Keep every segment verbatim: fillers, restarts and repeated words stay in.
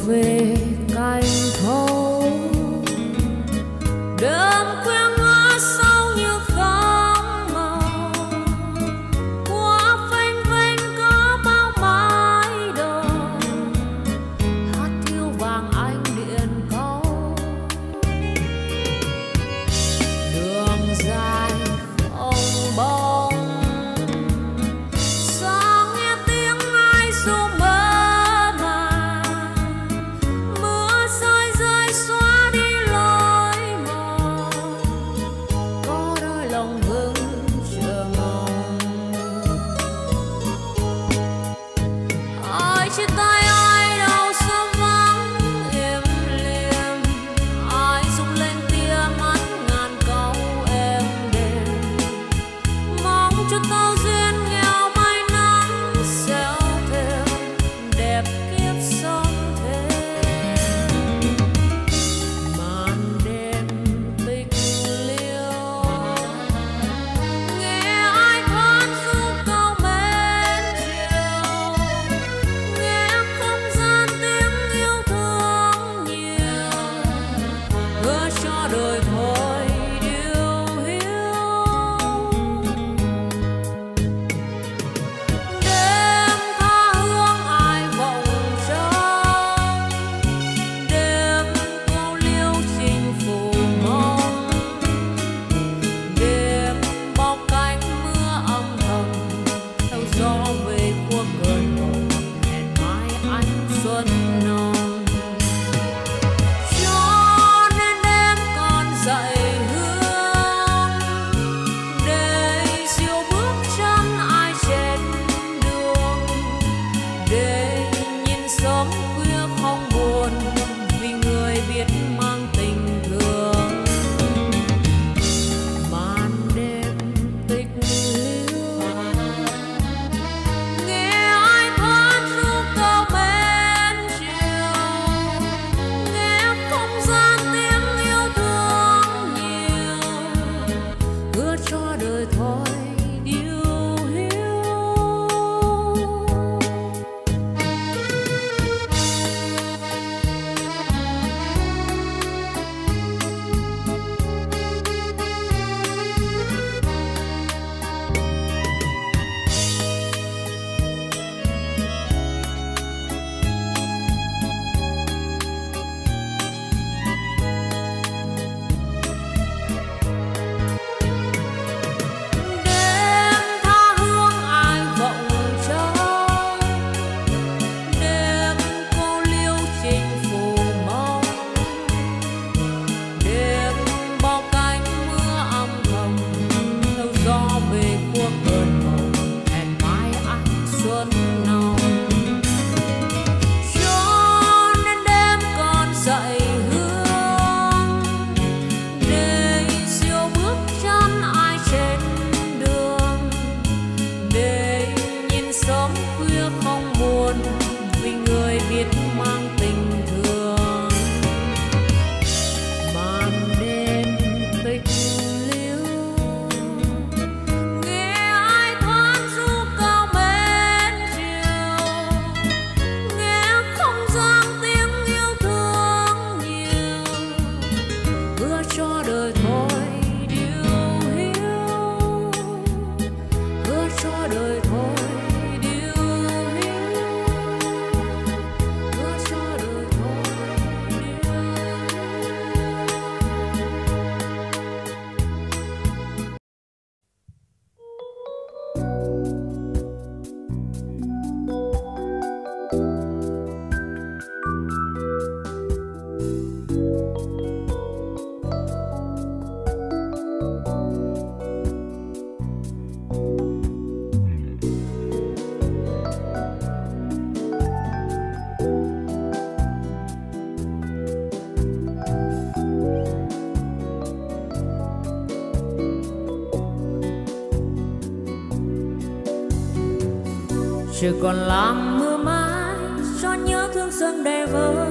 về cành thâu, đêm khuya ngõ sâu như gấm màu, qua phanh phanh có bao mái đầu, hát thiêu vàng anh điện câu. Đường dài không bóng, sáng nghe tiếng ai ru mơ màng, mưa rơi rơi xóa đi lối mòn, có đôi lòng vững chờ mong. Ai chia tay ai đâu sớm vắng im lìm, ai rung lên tia mắt ngàn câu êm đềm, mong cho tao duyên nghèo mai nắng xéo thêm đẹp kiếp sống thêm. Màn đêm tịch liêu, nghe ai thoát ru câu mến chiều, nghe không gian tiếng yêu thương nhiều, hứa cho đời thôi điều hiu. Đêm tha hương ai vọng trông, đêm câu liêu chinh phủ mong, đêm bao cánh mưa âm thầm theo gió về qua cơn mộng, hẹn mai anh xuân nồng. Cho nên đêm còn dậy hương, để diêu bước chân ai trên đường, để nhìn sớm khuya không buồn vì người biết mang tình thương. Màn đêm tịch liêu, nghe ai thoát ru câu mến chiều, nghe không gian tiếng yêu thương nhiều, hứa cho đời thôi điều hiu. Đêm tha hương ai vọng trông, đêm cô liêu chinh phủ mong, đêm bao cánh mưa âm thầm theo gió về qua cơn mộng, hẹn mai anh xuân nồng. Cho nên đêm còn dậy hương, để diêu bước chân ai trên đường, để nhìn sớm khuya không buồn vì người biết mang tình thương. Màn đêm tịch liêu, nghe ai thoát ru câu mến chiều, nghe không gian tiếng yêu thương nhiều, hứa cho đời thôi điều hiu, hứa cho đời thôi điều hiu, hứa cho đời thôi điều hiu. Chỉ còn làm mưa mãi cho nhớ thương xuân đầy vơi,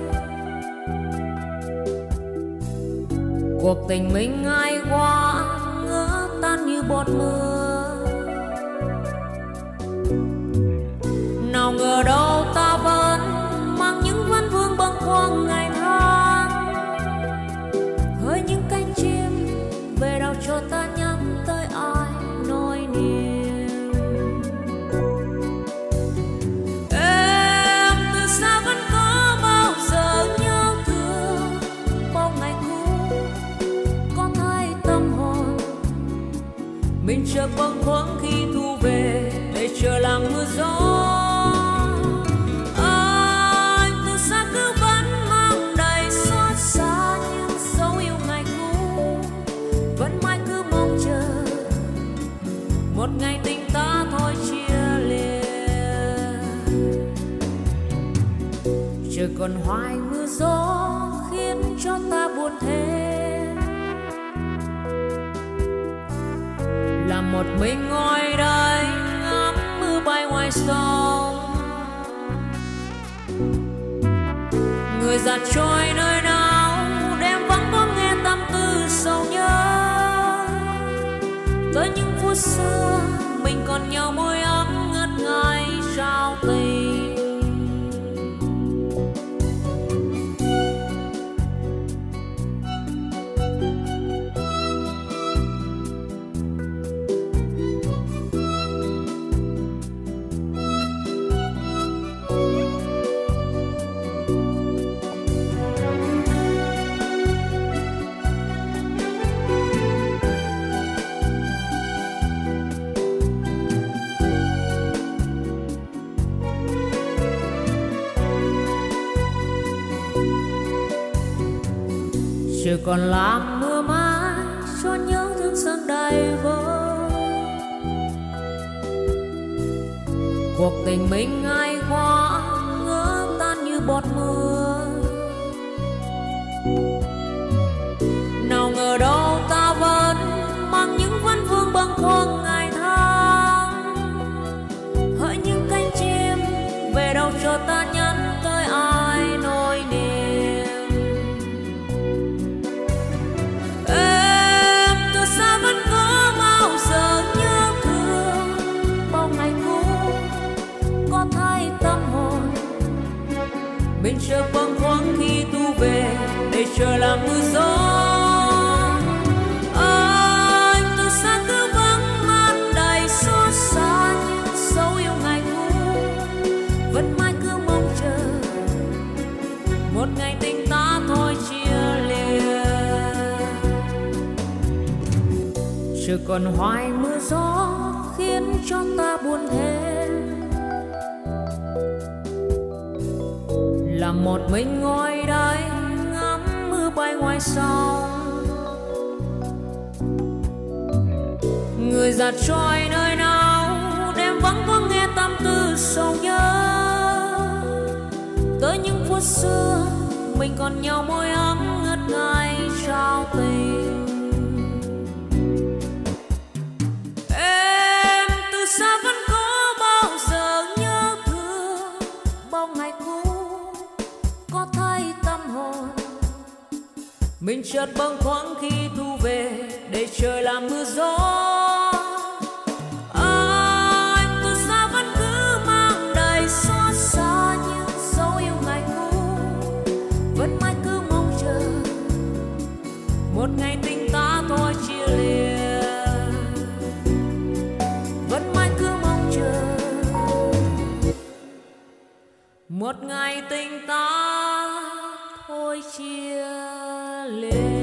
cuộc tình mình ai qua ngỡ tan như bọt mưa. Nào ngờ đâu ta vẫn mang những vấn vương còn hoài mưa gió khiến cho ta buồn thế. Là một mình ngồi đây ngắm mưa bay ngoài sông, người giặt trôi nơi nào đêm vắng có nghe tâm tư sầu nhớ. Tới những phút xưa mình còn nhau môi ấm ngất ngây trao tình. Trời còn làm mưa mãi cho nhớ thương dâng đầy vơi. Cuộc tình mình ngày qua ngỡ tan như bọt mưa. Nào ngờ đâu ta vẫn mang những vấn vương bâng khuâng ngày tháng. Hỡi những cánh chim về đâu cho ta nhắn tới ai nỗi niềm. Mình chờ bâng khuâng khi tu về để chờ làm mưa gió. Anh từ xa cứ vắng mặt đầy xót xa nhưng sâu yêu ngày cũ. Vẫn mãi cứ mong chờ một ngày tình ta thôi chia lìa. Trời còn hoài mưa gió khiến cho ta buồn thêm. Là một mình ngồi đây ngắm mưa bay ngoài sông, người giặt trôi nơi nào đêm vắng có nghe tâm tư sầu nhớ. Tới những phút xưa mình còn nhau môi ấm ngất ngây trao tình. Em từ xa vẫn có bao giờ nhớ thương bao ngày cũ. Có thấy tâm hồn mình chợt bâng khuâng khi thu về để trời làm mưa gió. Anh từ xa vẫn cứ mang đầy xót xa nhưng dấu yêu ngày cũ. Vẫn mãi cứ mong chờ một ngày tình ta thôi chia lìa. Vẫn mãi cứ mong chờ một ngày tình ta thôi chia lìa.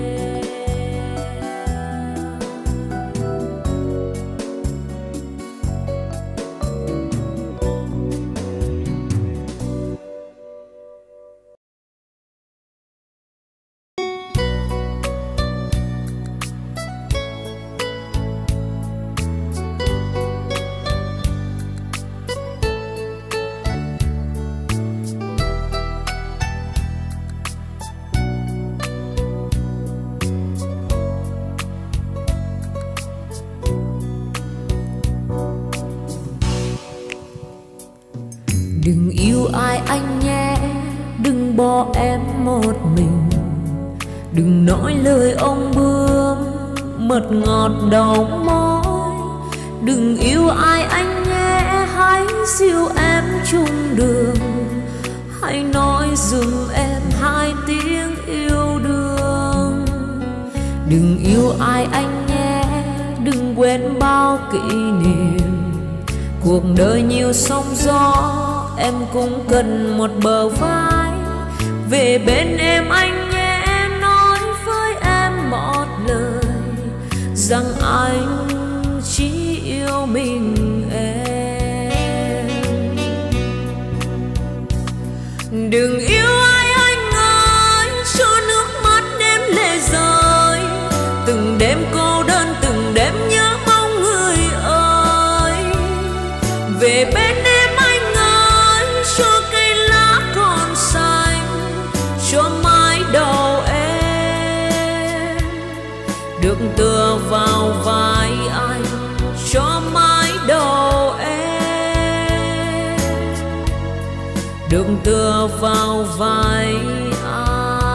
Đừng yêu ai anh nhé, đừng bỏ em một mình. Đừng nói lời ông bướm mật ngọt đầu môi. Đừng yêu ai anh nhé, hãy dìu em chung đường. Hãy nói giùm em hai tiếng yêu đương. Đừng yêu ai anh nhé, đừng quên bao kỷ niệm. Cuộc đời nhiều sóng gió, em cũng cần một bờ vai. Về bên em anh nhé, nói với em một lời rằng anh chỉ yêu mình em. Đừng yêu ai anh ơi, cho nước mắt đêm lệ rơi. Từng đêm cô đơn, từng đêm nhớ mong người ơi. Về bên em anh ơi, cho cây lá còn xanh. cho mái đầu em, được tựa vào vai anh cho mái đầu em, được tựa vào vai anh.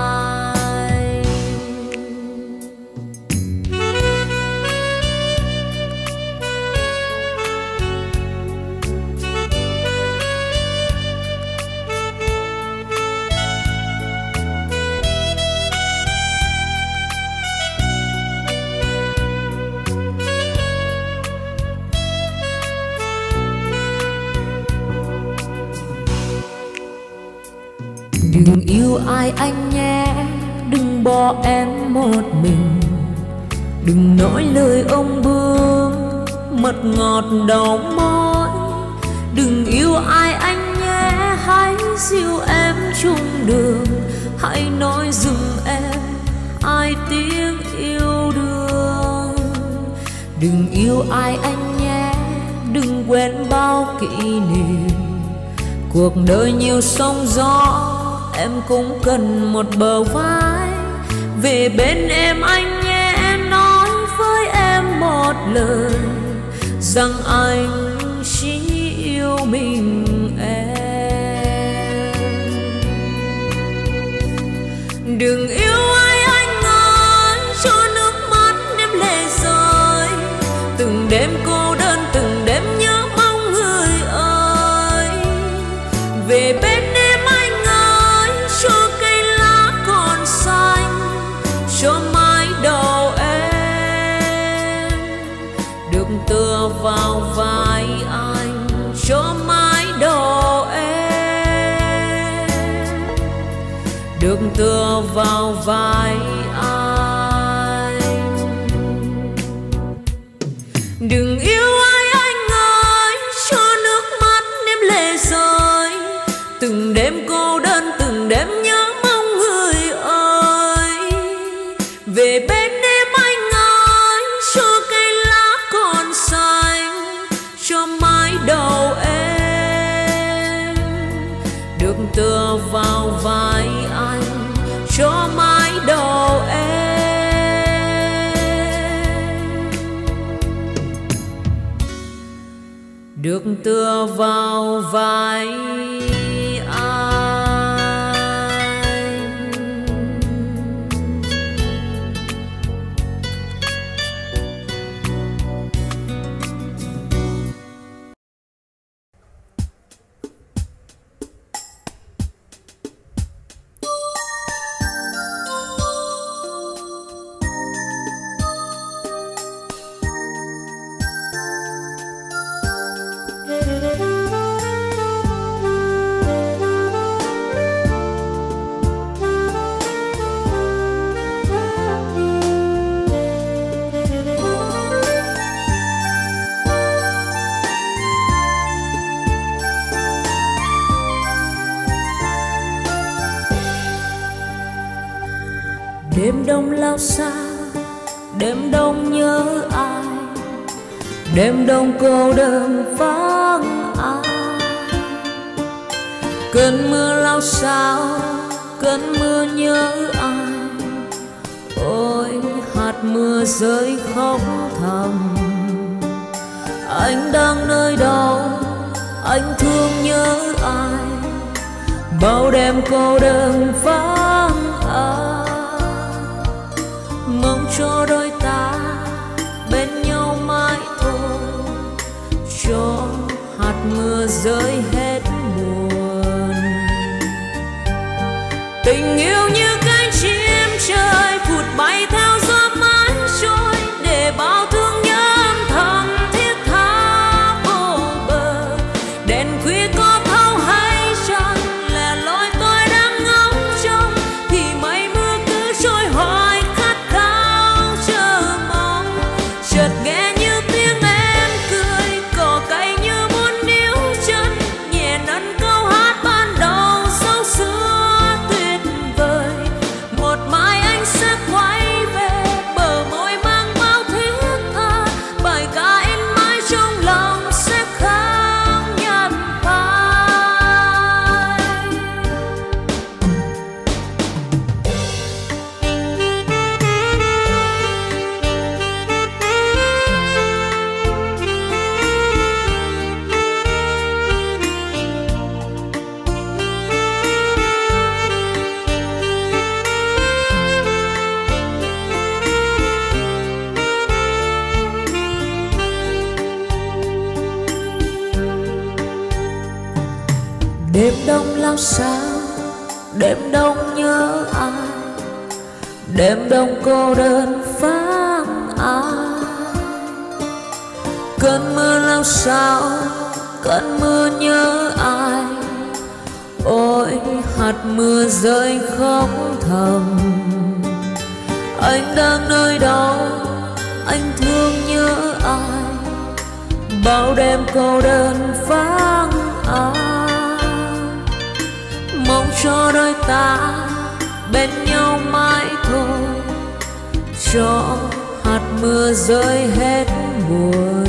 Đừng yêu ai anh nhé, đừng bỏ em một mình, đừng nói lời ông bướm mật ngọt đầu môi. Đừng yêu ai anh nhé, hãy dìu em chung đường, hãy nói giùm em ai tiếng yêu đương. Đừng yêu ai anh nhé, đừng quên bao kỷ niệm, cuộc đời nhiều sóng gió em cũng cần một bờ vai. Về bên em anh nhé, nói với em một lời rằng anh chỉ yêu mình em. Đừng yêu ai anh ơi, cho nước mắt đêm lệ rơi, từng đêm cô đơn, từng đêm nhớ mong người ơi. Về bên em anh ơi, cho cây lá còn xanh, cho mái đầu em, được tựa vào vai anh cho mái đầu em, được tựa vào vai anh. Đừng yêu ai anh ơi, cho nước mắt đêm lệ rơi, từng đêm cô đơn, từng đêm nhớ mong người ơi. Về bên em anh ơi, cho cây lá còn xanh, cho mái đầu em, được tựa vào vai anh cho mái đầu em, được tựa vào vai anh. Đêm đông lao xa, đêm đông nhớ ai, đêm đông cô đơn vắng ai. Cơn mưa lao sao, cơn mưa nhớ ai, ôi hạt mưa rơi khóc thầm. Anh đang nơi đâu, anh thương nhớ ai, bao đêm cô đơn vắng ai. Mong cho đôi ta bên nhau mãi thôi, cho hạt mưa rơi hết buồn. Tình yêu như cánh chim trời phụt bay theo gió mãi trôi, để bao thương nhớ âm thầm thiết tha vô bờ. Đèn khuya có thâu hay chăng, là lối tôi đang ngóng trông, thì mây mưa cứ trôi hoài. Chợt nghe như tiếng em cười, cỏ cây như muốn níu chân, nhẹ nâng câu hát ban đầu sâu xưa tuyệt vời. lao sao đêm đông nhớ ai, đêm đông cô đơn vắng ai. Cơn mưa lao sao cơn mưa nhớ ai, ôi hạt mưa rơi khóc thầm. Anh đang nơi đâu anh thương nhớ ai, bao đêm cô đơn vắng ai. Mong cho đôi ta bên nhau mãi thôi, cho hạt mưa rơi hết buồn.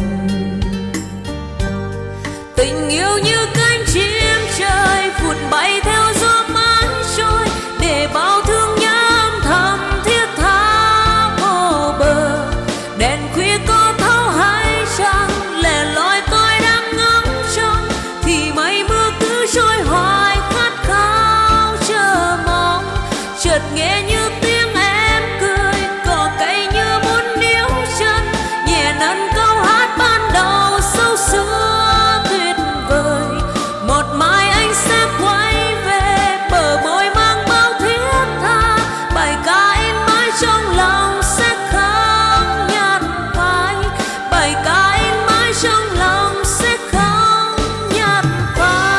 Tình yêu như cánh chim trời vụt bay theo gió mãi trôi, để bao thương nhớ âm thầm thiết tha vô bờ. Đèn khuya có thấu hay chăng, lẻ loi tôi đang ngóng trông, thì mây mưa cứ trôi hoài khát khao chờ mong. Chợt nghe như tiếng em cười, cỏ cây như muốn níu chân, nhẹ nâng câu hát ban đầu sâu xưa tuyệt vời. Một mai anh sẽ quay về, bờ môi mang bao thiết tha, bài ca in mãi trong lòng sẽ không nhạt phai, bài ca in mãi trong lòng sẽ không nhạt phai.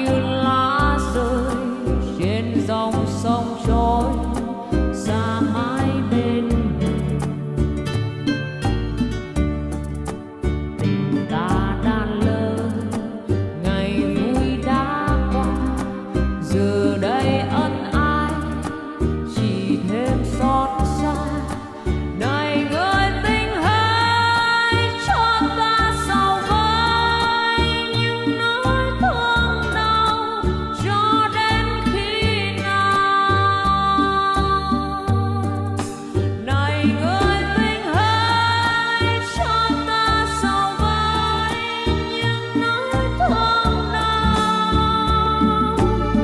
như lá rơi trên dòng sông trôi xa mãi bên tình ta đã lỡ, ngày vui đã qua, giờ đây ân ái chỉ thêm xót xa. Này người tình hãy cho ta sau vai những nỗi thương đau cho đến khi nào. Này người tình hãy cho ta sau vai những nỗi thương đau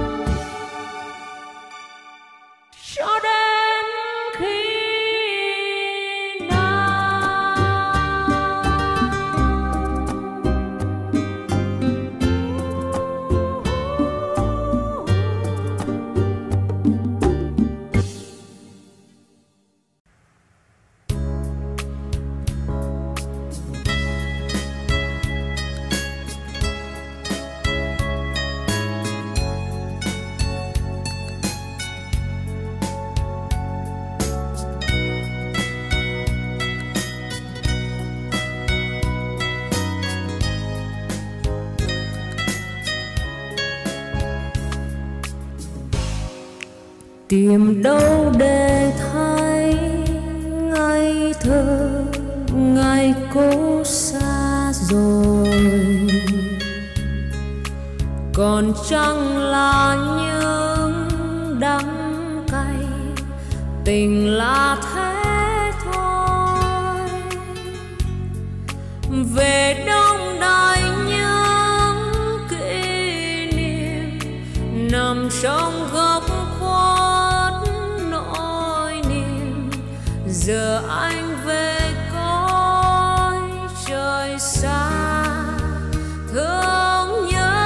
cho đến khi tìm đâu để thấy ngây thơ ngày cố xa rồi, còn chẳng là những đắng cay tình là thế thôi. Về đông đài những kỷ niệm nằm trong góc giờ anh về cõi trời xa thương nhớ.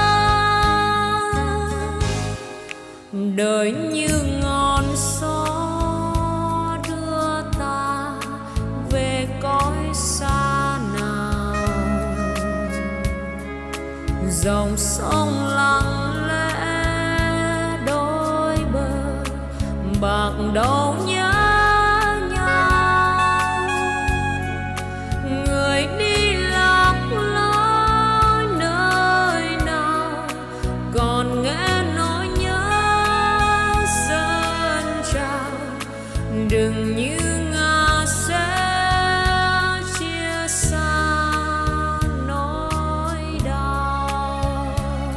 Đời như ngọn gió đưa ta về cõi xa nào, dòng sông lặng lẽ đôi bờ bạc đầu nhớ. Đừng như ngã sẽ chia xa nỗi đau.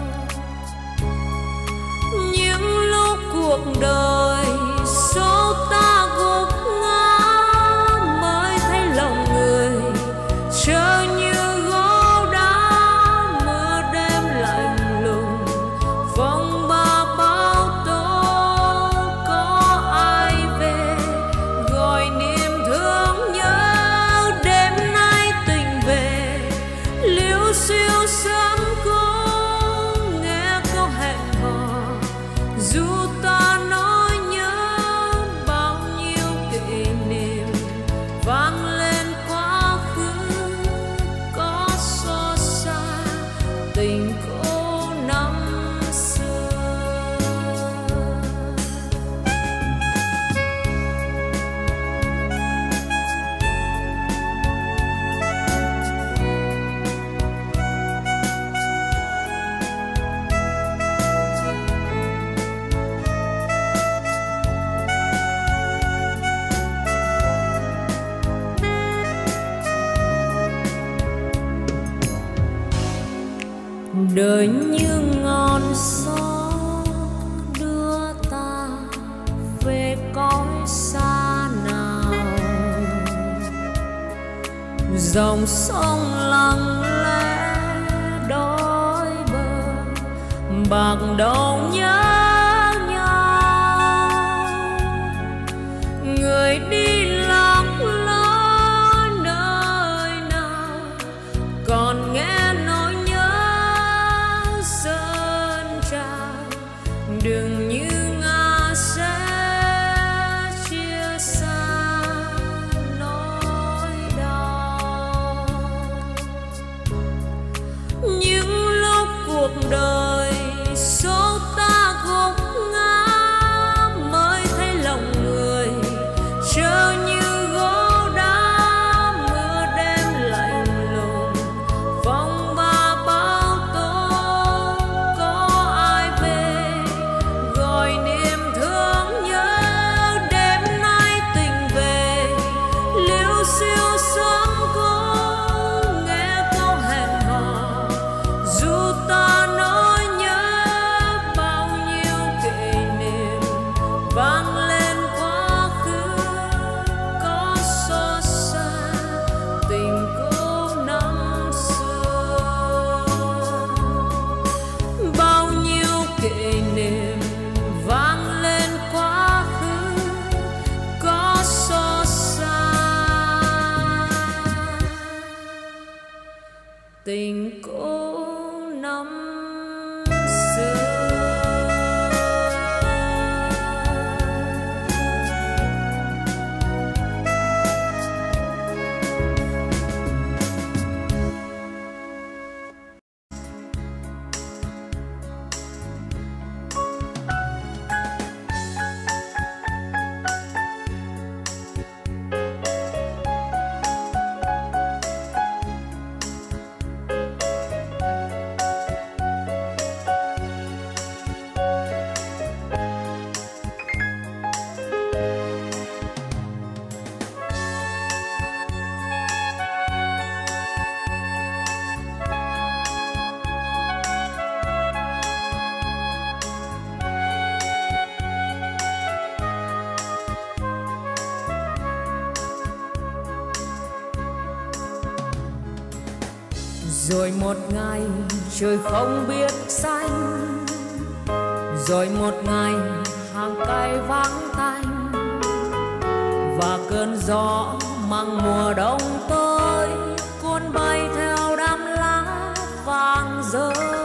Những lúc cuộc đời số ta gục ngã mới thấy lòng người chờ như gỗ đá, mưa đêm lạnh lùng phong ba bao tố. Có ai về gọi niềm thương nhớ, đêm nay tình về liêu xiêu sớm cũng nghe câu hẹn hò. Dù ta nói nhớ bao nhiêu kỷ niệm vang lên quá khứ, có xót xa tình cô năm xưa. Đời như ngọn gió đưa ta về cõi xa nào, dòng sông lặng lẽ đôi bờ bạc đầu nhớ nhau. Người đi lạc lối nơi nào còn nghe nỗi đừng như ngã sẽ chia xa nỗi đau. Những lúc cuộc đời tình cũ năm xưa. Rồi một ngày trời không biết xanh, rồi một ngày hàng cây vắng tanh, và cơn gió mang mùa đông tới cuốn bay theo đám lá vàng rơi.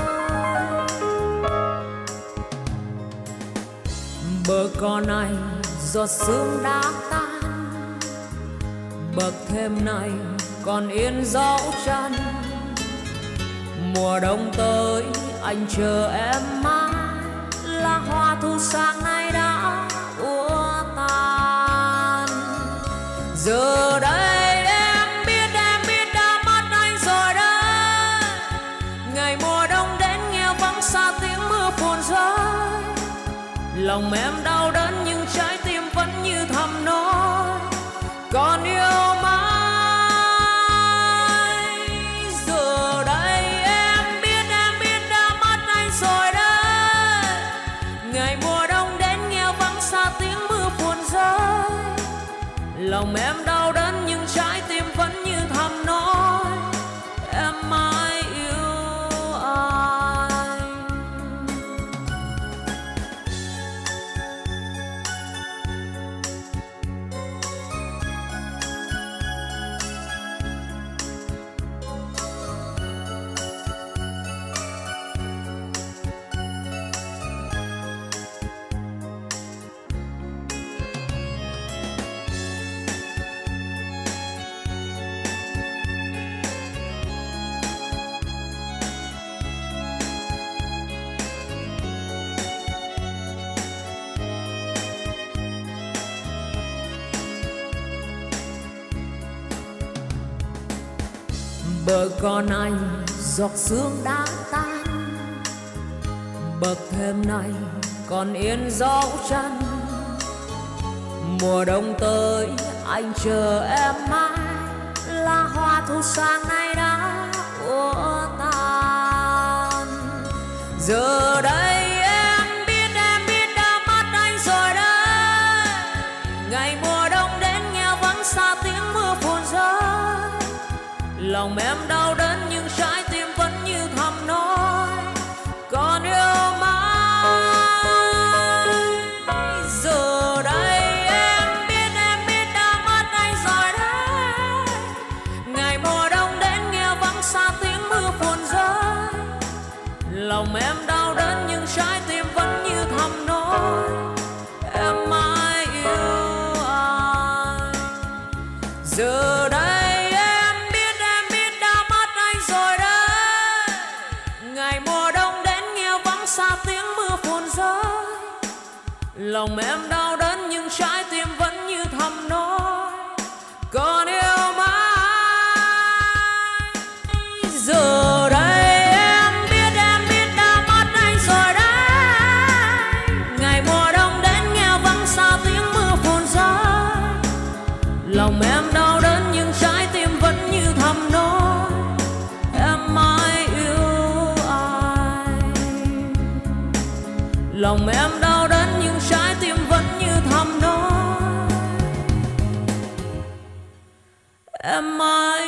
Bờ cỏ này giọt sương đã tan, bậc thềm này còn yên dấu chân. Mùa đông tới anh chờ em mãi, là hoa thu sang nay đã úa tàn. Giờ đây em biết, em biết đã mất anh rồi đấy. Ngày mùa đông đến nghe vắng xa tiếng mưa phùn rơi. Lòng em đau đớn nhưng trái tim vẫn như thầm nói còn yêu mãi. Lòng em đau đớn nhưng trái tim vẫn như thầm nói em mãi yêu anh. Bờ cỏ này giọt sương đã tan, bậc thềm này còn yên dấu chân. Mùa đông tới anh chờ em mãi, là hoa thu sang nay đã úa tàn. Giờ đây em biết, em biết đã mất anh rồi đấy. Ngày mùa đông đến nghe vắng xa tiếng mưa phùn rơi. Lòng em đau đớn nhưng trái tim vẫn như thầm nói còn yêu mãi. Giờ đây em biết, em biết đã mất anh rồi đấy. Ngày mùa đông đến nghe vắng xa tiếng mưa phùn rơi. Lòng em đau đớn nhưng trái tim vẫn như thầm nói em mãi yêu anh. Giờ đây lòng em đau đớn nhưng trái tim vẫn như thầm nói còn yêu mãi. Giờ đây em biết, em biết đã mất anh rồi đấy. Ngày mùa đông đến nghe vắng xa tiếng mưa phùn rơi. Lòng em đau đớn nhưng trái tim vẫn như thầm nói em mãi yêu anh. Lòng em đau đớn nhưng trái tim vẫn như thầm nói em mãi